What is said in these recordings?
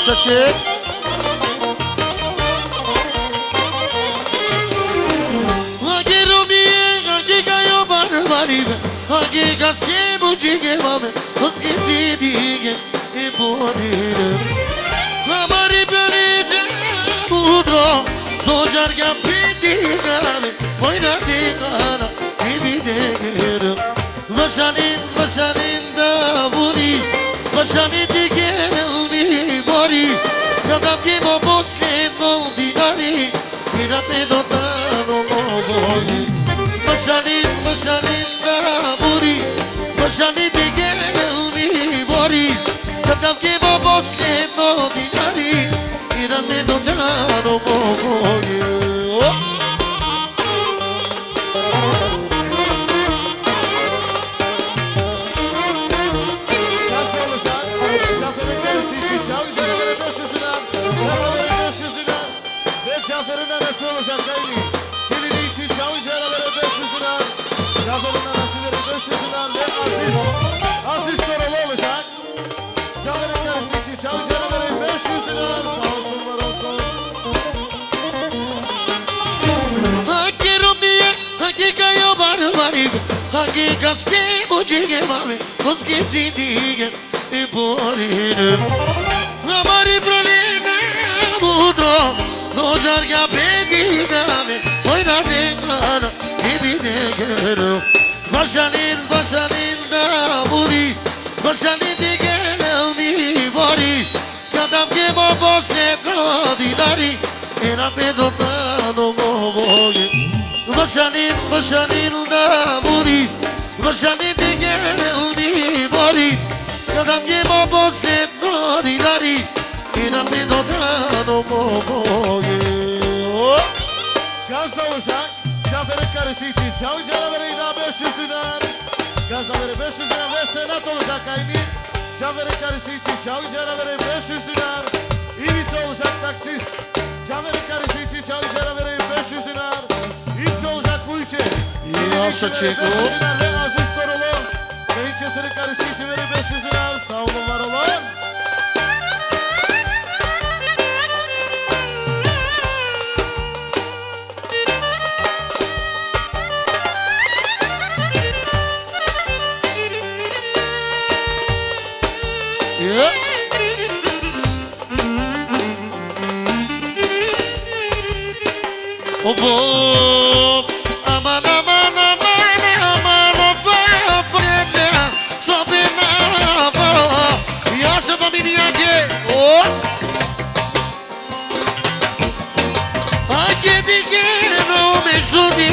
Așa ce? Agi romie, agi ca eu barbarive, agi ca schimbu cige mame, o schimbu e bonire. Amari pelite budro, do jarga pidigane, poi na digana, dividere. Vasanin da buri, vasanin digene uni bori, cada que mo bosque no dinari, mirate do tano mo bori. Vasanin da buri, vasanin digene uni bori, cada que mo bosque no dinari, mirate do tano mo bori. Aziz Karalı olacak. Cafer'in karısı için Çavuş Canavar'ın 500 lira. Sağ olsun, var olsun. Hagi romie, hagi ca eu barbarive, hagi ca schimbu cige mame, o schimbu e bonire. Amari praline budro, do jarga pedigane, poi na digana, dividere. Vasanin da buri, vasanin digene uni bori, cada que mo bosne dinari, era pedotano mo bori. Vasanin da buri, vasanin digene uni bori, cada que mo bosne dinari, era pedotano mo bori. Gazla olacak. Cafer'in karısı için Çavuş Canavar'ın da 500 dinar. Gazlaları 500 dinar ve senat olacak aynı. Cafer'in karısı için Çavuş Canavar'ın 500 dinar. İviç olacak taksis. Cafer'in karısı için Çavuş Canavar'ın 500 dinar. İviç olacak bu içi. Yaşa çeko. Ve Aziz Korolu. Kayınçesinin karısı için verir 500 dinar. Sağ olun, var olun. Oh, boy, aman, yaşa familia que, oh, aquele que não me sumi.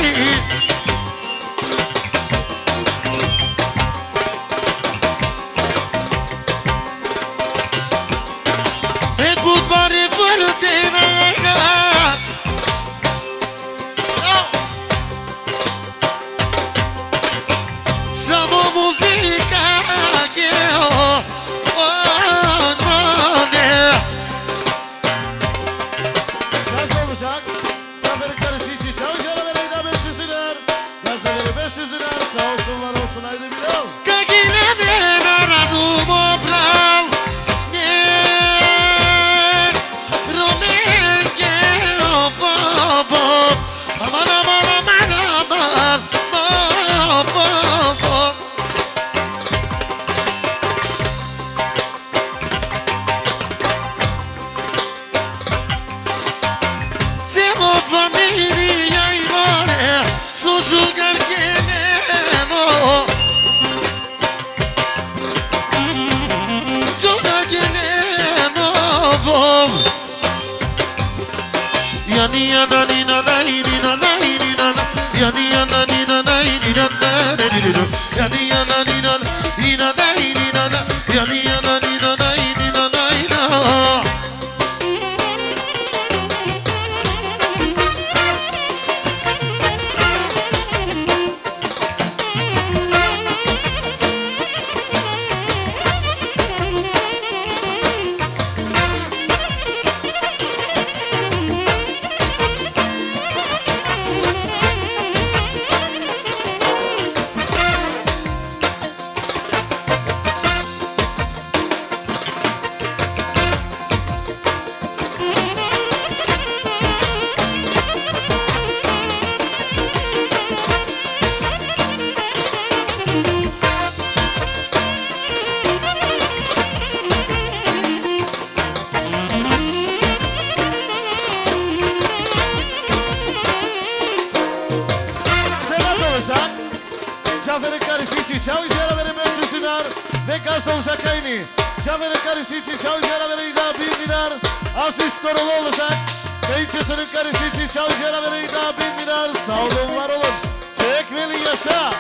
olacak. Cafer'in karısı için çay içeri verin 500 dinar. Ve gazda olacak aynı. Cafer'in karısı için çay içeri verin daha 1000 dinar. Asistanı olacak. Beyçesinin karısı için çay içeri verin daha 1000 dinar. Sağ olun, var olun. Çek veli yaşa.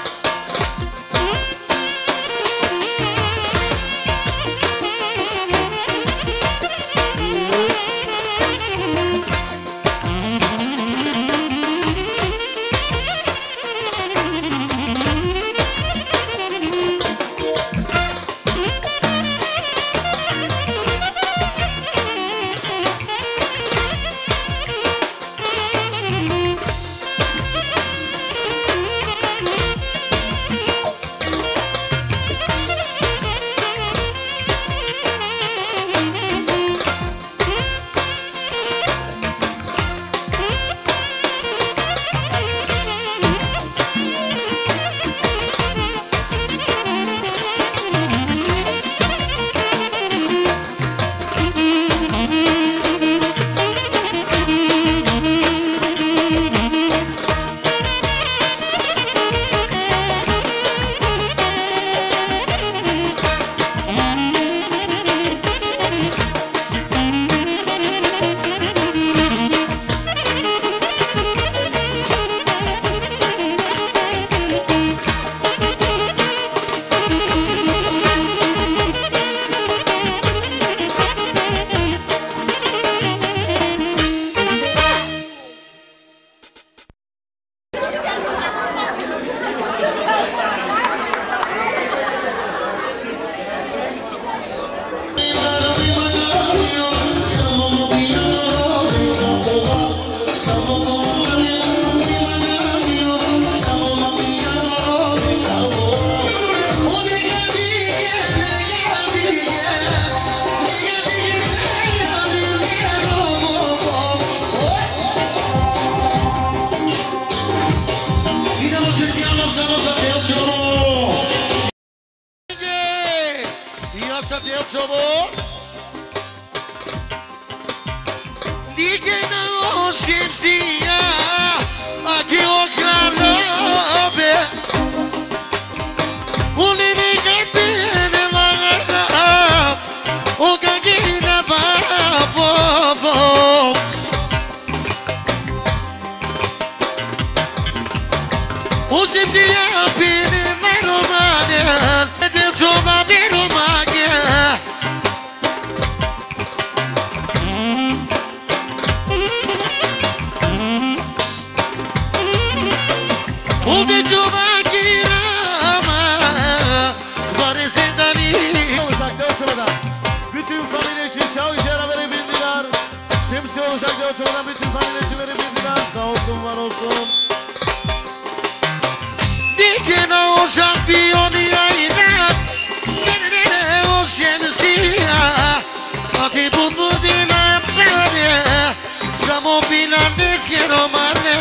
Samo bilan, let's get on my